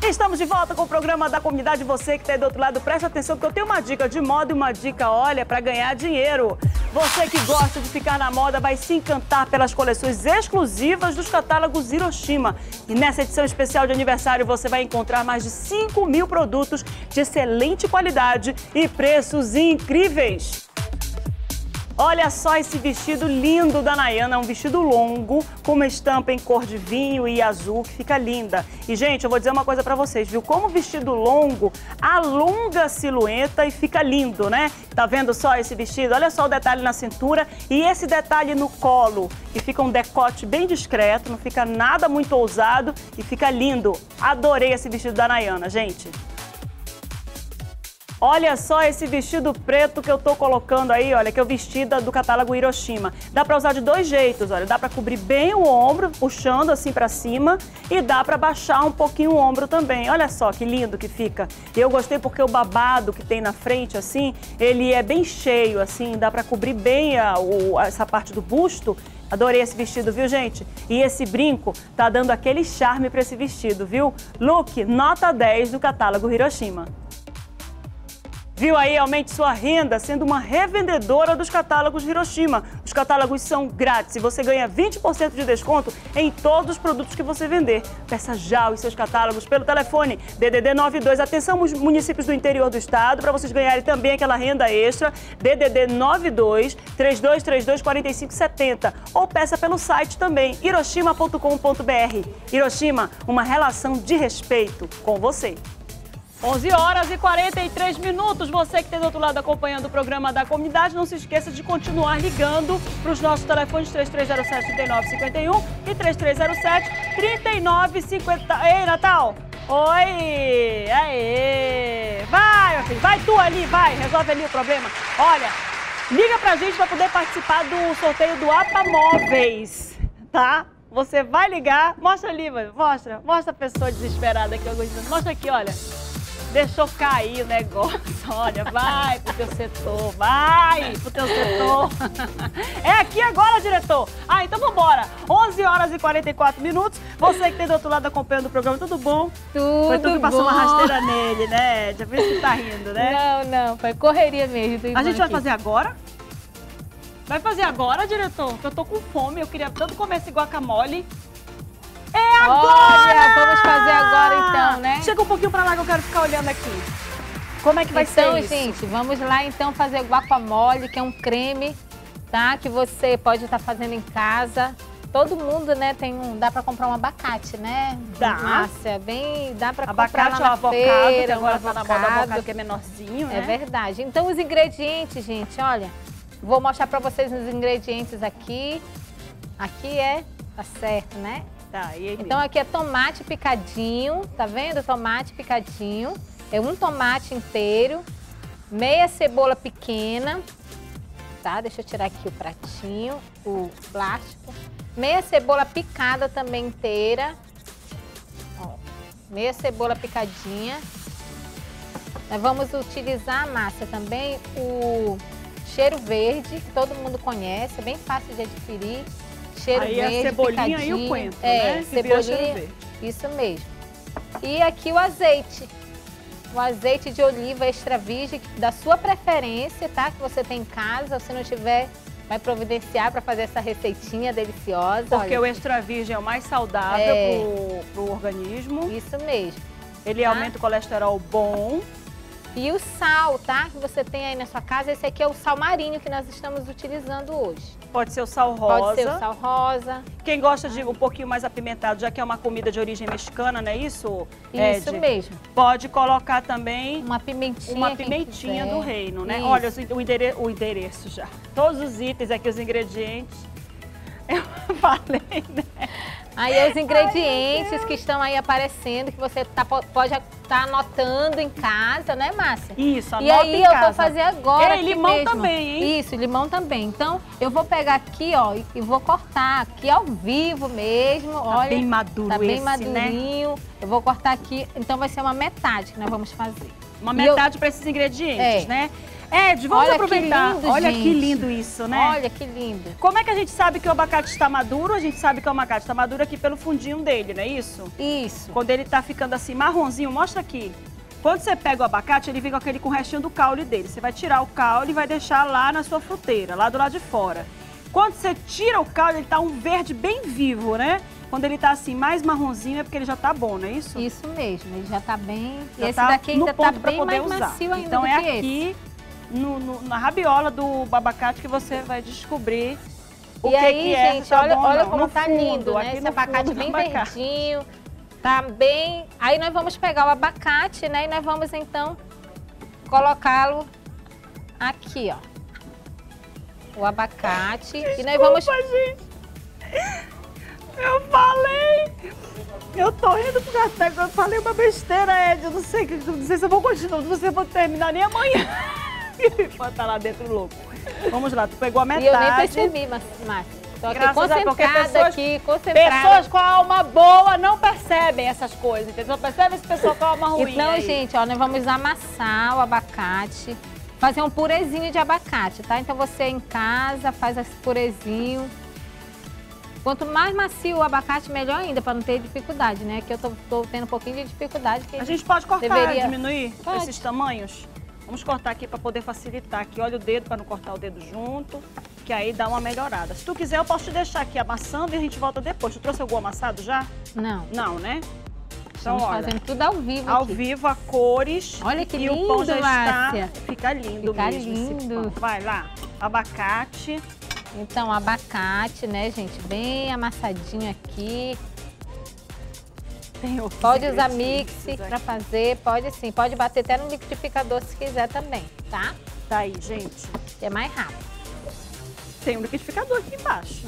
Estamos de volta com o programa da comunidade. Você que está aí do outro lado, preste atenção, porque eu tenho uma dica de moda e uma dica, olha, para ganhar dinheiro. Você que gosta de ficar na moda vai se encantar pelas coleções exclusivas dos catálogos Hiroshima. E nessa edição especial de aniversário você vai encontrar mais de 5.000 produtos de excelente qualidade e preços incríveis. Olha só esse vestido lindo da Nayana, um vestido longo, com uma estampa em cor de vinho e azul, que fica linda. E, gente, eu vou dizer uma coisa pra vocês, viu? Como o vestido longo alonga a silhueta e fica lindo, né? Tá vendo só esse vestido? Olha só o detalhe na cintura e esse detalhe no colo, que fica um decote bem discreto, não fica nada muito ousado e fica lindo. Adorei esse vestido da Nayana, gente. Olha só esse vestido preto que eu tô colocando aí, olha, que é o vestido do catálogo Hiroshima. Dá pra usar de dois jeitos, olha, dá pra cobrir bem o ombro, puxando assim pra cima, e dá pra baixar um pouquinho o ombro também. Olha só que lindo que fica. Eu gostei porque o babado que tem na frente, assim, ele é bem cheio, assim, dá pra cobrir bem essa parte do busto. Adorei esse vestido, viu, gente? E esse brinco tá dando aquele charme pra esse vestido, viu? Look nota 10 do catálogo Hiroshima. Viu aí? Aumente sua renda sendo uma revendedora dos catálogos Hiroshima. Os catálogos são grátis e você ganha 20% de desconto em todos os produtos que você vender. Peça já os seus catálogos pelo telefone DDD 92. Atenção, municípios do interior do estado, para vocês ganharem também aquela renda extra. DDD 92 3232 4570. Ou peça pelo site também, hiroshima.com.br. Hiroshima, uma relação de respeito com você. 11 horas e 43 minutos. Você que está do outro lado acompanhando o programa da comunidade, não se esqueça de continuar ligando para os nossos telefones 3307-3951 e 3307-3950. Ei, Natal! Oi! Aê! Vai, meu filho, vai tu ali, vai, resolve ali o problema. Olha, liga pra gente para poder participar do sorteio do APA Móveis, tá? Você vai ligar, mostra ali, mostra a pessoa desesperada aqui, mostra aqui, olha. Deixou cair o negócio, olha, vai pro teu setor, vai pro teu setor. É aqui agora, diretor. Ah, então vambora. 11 horas e 44 minutos. Você que tem do outro lado acompanhando o programa, tudo bom? Tudo Foi tu que passou bom. uma rasteira nele, né? Já viu que tá rindo, né? Não, foi correria mesmo. A gente vai fazer agora? Vai fazer agora, diretor? Que eu tô com fome, eu queria tanto comer esse guacamole. É agora! Olha, vamos fazer agora então, né? Chega um pouquinho pra lá que eu quero ficar olhando aqui. Como é que vai ser isso? Então, gente, vamos lá então fazer guacamole, que é um creme, tá? Que você pode estar fazendo em casa. Todo mundo, né, dá pra comprar um abacate, né? Dá. Márcia, dá pra abacate comprar lá na avocado, feira, que agora tá na moda avocado, avocado, que é menorzinho, né? É verdade. Então, os ingredientes, gente, olha, vou mostrar pra vocês os ingredientes aqui. Aqui tá certo, né? Tá, e aí, então aqui é tomate picadinho, tá vendo? Tomate picadinho. É um tomate inteiro, meia cebola pequena, tá? Deixa eu tirar aqui o pratinho, o plástico. Meia cebola picada também inteira. Ó, meia cebola picadinha. Nós vamos utilizar, Márcia, também o cheiro verde, que todo mundo conhece, é bem fácil de adquirir. Cheiro aí verde, a cebolinha picadinho. e o coentro, né? Cebolinha, isso mesmo. E aqui o azeite. O azeite de oliva extra virgem, da sua preferência, tá? Que você tem em casa, se não tiver, vai providenciar para fazer essa receitinha deliciosa. Porque olha. o extra virgem é o mais saudável pro organismo. Isso mesmo. Ele aumenta o colesterol bom. E o sal, tá? Que você tem aí na sua casa, esse aqui é o sal marinho que nós estamos utilizando hoje. Pode ser o sal rosa. Pode ser o sal rosa. Quem gosta de um pouquinho mais apimentado, já que é uma comida de origem mexicana, não é isso, Isso Ed? mesmo. Pode colocar também uma pimentinha. Uma pimentinha do reino, né? Isso. Olha o endereço já. Todos os itens aqui, os ingredientes. Eu falei, né? Aí os ingredientes que estão aí aparecendo, que você pode estar anotando em casa, né, Márcia? Isso, anota em casa. E aí eu vou fazer agora. Limão mesmo. também, hein? Isso, limão também. Então, eu vou pegar aqui, ó, e vou cortar aqui ao vivo mesmo. Tá olha, bem maduro tá bem esse, madurinho. Né? Eu vou cortar aqui, então vai ser uma metade que nós vamos fazer. Uma metade para esses ingredientes, né? Ed, vamos Olha aproveitar. que lindo, Olha gente. que lindo isso, né? Olha que lindo. Como é que a gente sabe que o abacate está maduro? A gente sabe que o abacate está maduro aqui pelo fundinho dele, não é isso? Isso. Quando ele tá ficando assim marronzinho, mostra aqui. Quando você pega o abacate, ele fica com o restinho do caule dele. Você vai tirar o caule e vai deixar lá na sua fruteira, lá do lado de fora. Quando você tira o caule, ele tá um verde bem vivo, né? Quando ele tá assim mais marronzinho é porque ele já tá bom, não é isso? Isso mesmo, ele já tá bem... E Já esse tá daqui ainda no tá ponto pra bem poder mais usar. macio ainda então do é que esse. aqui na rabiola do abacate que você vai descobrir o E que aí, que é, gente, se tá olha, bom ou olha não. como No tá fundo, lindo, né? aqui Esse no abacate fundo do bem abacate. verdinho, tá bem... Aí nós vamos pegar o abacate, né? E nós vamos, então, colocá-lo aqui, ó. O abacate. Desculpa, e nós vamos... gente. Eu falei... Eu tô rindo porque até que eu falei uma besteira, Ed. Eu não sei se eu vou continuar, não sei se eu vou terminar nem amanhã. Pode estar lá dentro louco. Vamos lá, tu pegou a metade. E eu nem percebi, Márcia. Tô aqui Graças a- porque concentrada pessoas- aqui, concentrada. Pessoas com a alma boa não percebem essas coisas, entendeu? Percebe esse pessoal com a alma ruim Então, aí. gente, ó, nós vamos amassar o abacate, fazer um purezinho de abacate, tá? Então você em casa faz esse purezinho. Quanto mais macio o abacate, melhor ainda, para não ter dificuldade, né? Que eu tô tendo um pouquinho de dificuldade. Que A gente pode cortar, deveria- diminuir Pode. esses tamanhos? Vamos cortar aqui para poder facilitar aqui. Olha o dedo para não cortar o dedo junto, que aí dá uma melhorada. Se tu quiser, eu posso te deixar aqui amassando e a gente volta depois. Tu trouxe algum amassado já? Não, Não, né? Então, estamos olha, fazendo tudo ao vivo ao aqui. vivo, a cores. Olha que e o pão já lindo, Márcia. está... Fica lindo Fica mesmo esse lindo. pão. Vai lá, abacate. Então, abacate, né, gente? Bem amassadinho aqui. Tem outros Pode usar ingredientes mix aqui. para fazer, pode sim. Pode bater até no liquidificador se quiser também, tá? Tá aí, gente. Que é mais rápido. Tem um liquidificador aqui embaixo.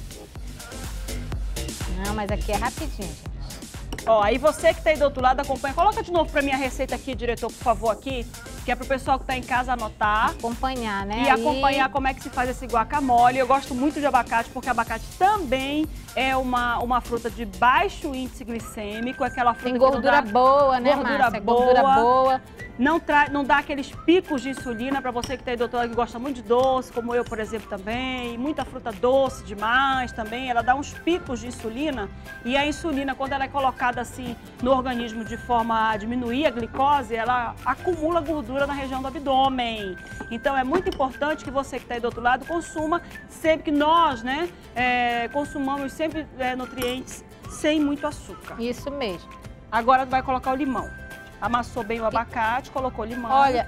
Não, mas aqui é rapidinho, gente. Ó, aí você que tá aí do outro lado acompanha. Coloca de novo pra mim a receita aqui, diretor, por favor, aqui. Que é pro pessoal que tá em casa anotar. Acompanhar, né? E acompanhar como é que se faz esse guacamole. Eu gosto muito de abacate, porque abacate também é uma fruta de baixo índice glicêmico. É aquela fruta Tem que não gordura dá, boa, né, gordura Márcia? boa. Gordura boa. não dá aqueles picos de insulina para você que tá aí, doutora, que gosta muito de doce, como eu, por exemplo, também. Muita fruta doce demais também. Ela dá uns picos de insulina. E a insulina, quando ela é colocada assim no organismo de forma a diminuir a glicose, ela acumula gordura na região do abdômen. Então é muito importante que você que está aí do outro lado consuma sempre que nós, né, consumamos sempre nutrientes sem muito açúcar. Isso mesmo. Agora vai colocar o limão. Amassou bem o abacate, colocou o limão.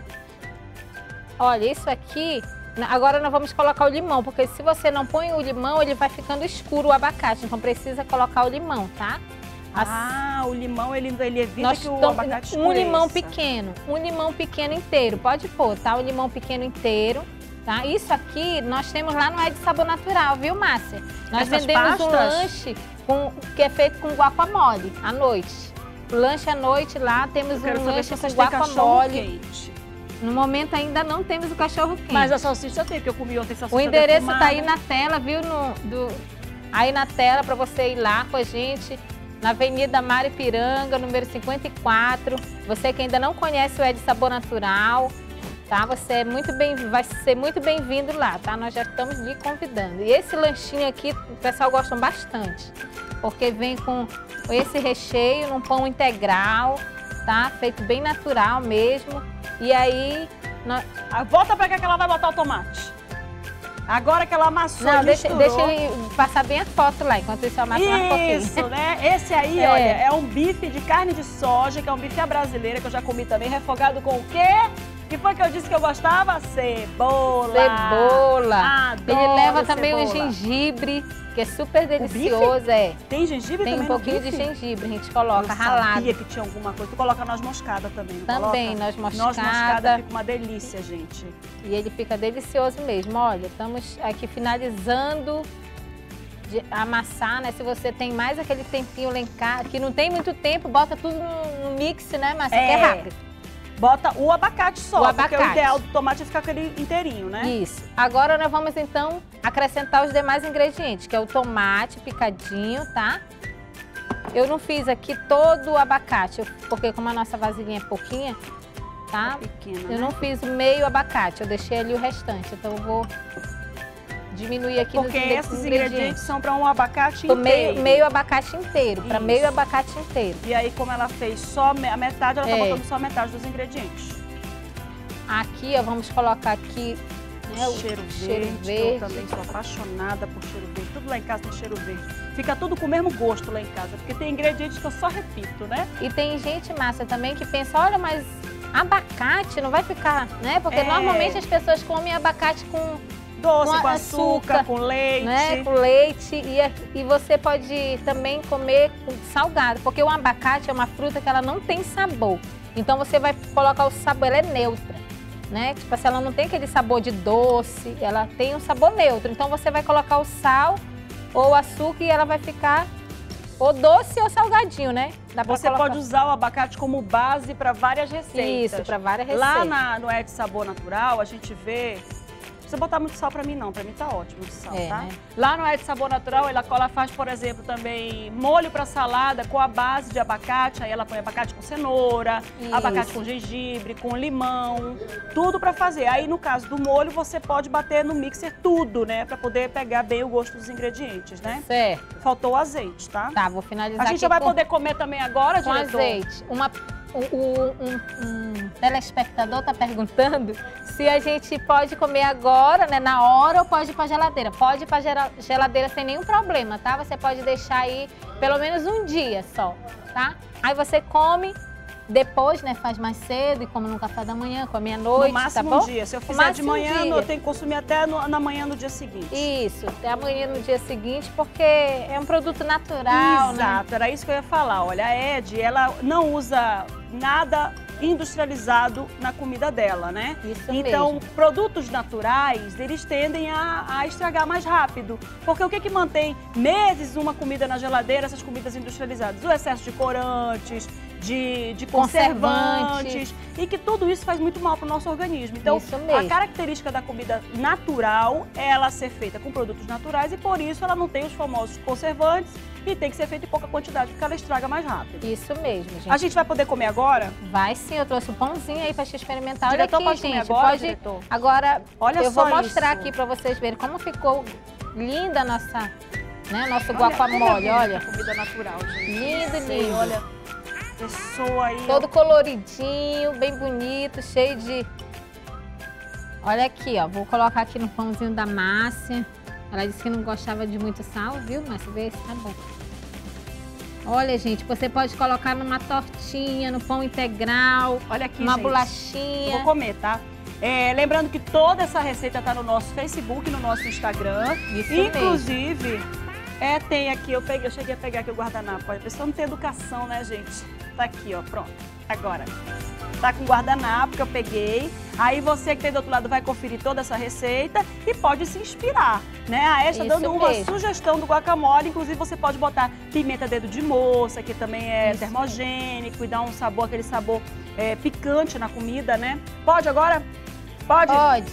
Olha, isso aqui, agora nós vamos colocar o limão, porque se você não põe o limão, ele vai ficando escuro o abacate, então precisa colocar o limão, tá? O limão, ele evita Nós que o tomamos abacate um limão escureça. um limão pequeno inteiro, pode pôr, tá? Um limão pequeno inteiro, tá? Isso aqui nós temos lá no Ed Sabor Natural, viu, Márcia? Nós Essas vendemos um pastas? lanche que é feito com guacamole, à noite. O lanche à noite lá, temos Quero um saber lanche se com vocês têm cachorro guacamole. quente. No momento ainda não temos o cachorro quente. Mas a salsicha tem, porque eu comi ontem salsicha O endereço defumada. tá aí na tela, viu? Aí na tela para você ir lá com a gente, na Avenida Maripiranga, número 54. Você que ainda não conhece o Ed Sabor Natural, tá? Você é vai ser muito bem-vindo lá, tá? Nós já estamos lhe convidando. E esse lanchinho aqui, o pessoal gosta bastante, porque vem com esse recheio num pão integral, tá? Feito bem natural mesmo. E aí... Volta pra cá que ela vai botar o tomate. Agora que ela amassou Não, e deixa misturou. ele passar bem a foto lá, enquanto isso eu amasso mais um pouquinho. Isso, né? Esse aí, É. olha, é um bife de carne de soja, que é um bife à brasileira, que eu já comi também, refogado com o quê? Que foi que eu disse que eu gostava? Cebola. Cebola. Adoro Ele leva também o cebola. gengibre, que é super delicioso, Tem gengibre Tem também um pouquinho no de bife? gengibre, a gente coloca Eu ralado. sabia que tinha alguma coisa. Tu coloca noz moscada também, não Também, coloca? noz Noz moscada. moscada fica uma delícia, gente. E ele fica delicioso mesmo. Olha, estamos aqui finalizando de amassar, né? Se você tem mais aquele tempinho lá em casa, que não tem muito tempo, bota tudo no mix, né, Márcia? Que é rápido. Bota o abacate só, O porque o abacate. ideal do tomate é ficar aquele inteirinho, né? Isso. Agora nós vamos então acrescentar os demais ingredientes, que é o tomate picadinho, tá? Eu não fiz aqui todo o abacate, porque como a nossa vasilhinha é pouquinha, tá? Pequena, Eu né? não fiz meio abacate, eu deixei ali o restante. Então eu vou diminuir aqui Porque nos esses ingredientes são para um abacate Pro inteiro. meio abacate inteiro, para Isso. meio abacate inteiro. E aí, como ela fez só a metade, ela tá É. botando só a metade dos ingredientes. Aqui, ó, vamos colocar aqui, né, O cheiro verde, eu também sou apaixonada por cheiro verde. Tudo lá em casa tem cheiro verde. Fica tudo com o mesmo gosto lá em casa, porque tem ingredientes que eu só repito, né? E tem gente, Márcia, também que pensa, olha, mas abacate não vai ficar, né? Porque normalmente as pessoas comem abacate com Doce, Com com açúcar, açúcar, com leite. né, com leite e você pode também comer com salgado, porque o abacate é uma fruta que ela não tem sabor. Então você vai colocar o sabor, ela é neutra, né? Tipo assim, ela não tem aquele sabor de doce, ela tem um sabor neutro. Então você vai colocar o sal ou o açúcar e ela vai ficar ou doce ou salgadinho, né? Dá pra Você colocar. pode usar o abacate como base para várias receitas. Isso, para várias receitas. Lá no É de Sabor Natural, a gente vê... Não precisa botar muito sal pra mim, não. Pra mim tá ótimo de sal, tá? Né? Lá no É de Sabor Natural, ela faz, por exemplo, também molho pra salada com a base de abacate. Aí ela põe abacate com cenoura, Isso. abacate com gengibre, com limão. Tudo pra fazer. Aí, no caso do molho, você pode bater no mixer tudo, né? Pra poder pegar bem o gosto dos ingredientes, né? Certo. Faltou o azeite, tá? Tá, vou finalizar A gente aqui já vai com- poder comer também agora, com diretor? azeite. Um telespectador está perguntando se a gente pode comer agora, né, na hora, ou pode ir para geladeira. Pode ir para geladeira sem nenhum problema, tá? Você pode deixar aí pelo menos um dia só, tá? Aí você come depois, né, faz mais cedo e come no café da manhã, come à noite, No máximo tá bom? um dia. Se eu No fizer de máximo um manhã, dia. eu tenho que consumir até na manhã no dia seguinte. Isso, até amanhã no dia seguinte, porque é um produto natural, né? Exato, era isso que eu ia falar. Olha, a Ed, ela não usa nada industrializado na comida dela, né? Isso Então, mesmo. produtos naturais, eles tendem a estragar mais rápido. Porque o que que mantém meses uma comida na geladeira, essas comidas industrializadas? O excesso de corantes, de conservantes, e que tudo isso faz muito mal para o nosso organismo. Então, Isso mesmo. a característica da comida natural é ela ser feita com produtos naturais e por isso ela não tem os famosos conservantes e tem que ser feita em pouca quantidade porque ela estraga mais rápido. Isso mesmo, gente. A gente vai poder comer agora? Vai sim, eu trouxe o pãozinho aí pra te experimentar. Olha Diretor, aqui, pode comer gente. agora, pode... diretor? Agora, Olha eu vou só mostrar isso. aqui pra vocês verem como ficou linda a nossa, né, nosso Olha, guacamole, olha. Comida natural, gente. Lindo, Sei, lindo. Olha, pessoa aí. Todo coloridinho, bem bonito, cheio de... Olha aqui, ó. Vou colocar aqui no pãozinho da Márcia. Ela disse que não gostava de muito sal, viu, Márcia? Vê se tá bom. Olha, gente, você pode colocar numa tortinha, no pão integral, Olha aqui, uma gente. bolachinha. Eu vou comer, tá? Lembrando que toda essa receita tá no nosso Facebook, no nosso Instagram. Isso Inclusive, tem aqui, eu cheguei a pegar aqui o guardanapo. A pessoa não tem educação, né, gente? Tá aqui, ó, pronto. Agora, tá com guardanapo que eu peguei. Aí você que tem do outro lado vai conferir toda essa receita e pode se inspirar, né? A Ed tá Isso dando uma mesmo. sugestão do guacamole. Inclusive, você pode botar pimenta dedo de moça, que também é Isso. termogênico e dá um sabor, aquele sabor picante na comida, né? Pode agora? Pode? Pode.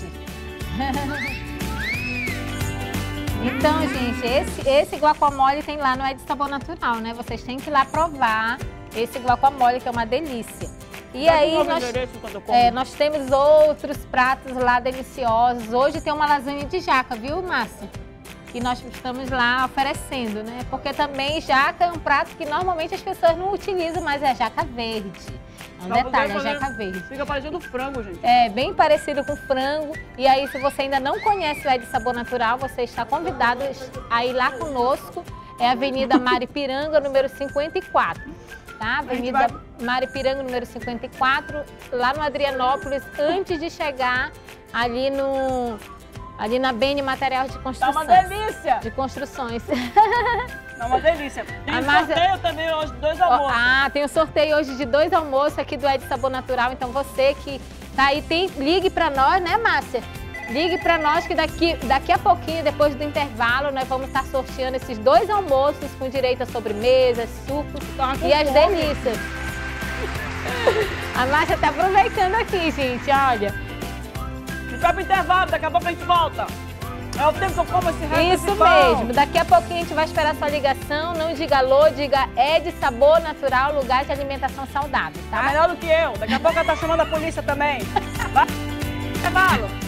Então, gente, esse guacamole tem lá no É de Sabor Natural, né? Vocês têm que ir lá provar esse guacamole, que é uma delícia. E Dá de aí, novo o endereço quando eu como. nós temos outros pratos lá deliciosos. Hoje tem uma lasanha de jaca, viu, Márcia? Que nós estamos lá oferecendo, né? Porque também jaca é um prato que normalmente as pessoas não utilizam, mas é jaca verde. É um Pra detalhe, é poder jaca verde. Fica parecendo frango, gente. É bem parecido com frango. E aí, se você ainda não conhece o É de Sabor Natural, você está convidado a ir lá conosco. É a Avenida Maripiranga, número 54. Tá? Avenida Maripiranga, número 54, lá no Adrianópolis, antes de chegar ali na BN Material de Tá Construção. uma delícia! De construções. Tá uma delícia. Tem A Márcia- sorteio também hoje, 2 almoços. Tem um sorteio hoje de 2 almoços aqui do É de Sabor Natural. Então você que tá aí, ligue pra nós, né, Márcia? Ligue pra nós que daqui a pouquinho, depois do intervalo, nós vamos estar sorteando esses 2 almoços com direito a sobremesas, sucos e as delícias. A Márcia tá aproveitando aqui, gente, olha. A gente vai pro intervalo, daqui a pouco a gente volta. É o tempo que eu como esse resto Isso desse pão. mesmo. Daqui a pouquinho a gente vai esperar sua ligação. Não diga alô, diga Ed Sabor Natural, lugar de alimentação saudável, tá? Tá melhor do que eu. Daqui a pouco ela tá chamando a polícia também. Vai, intervalo.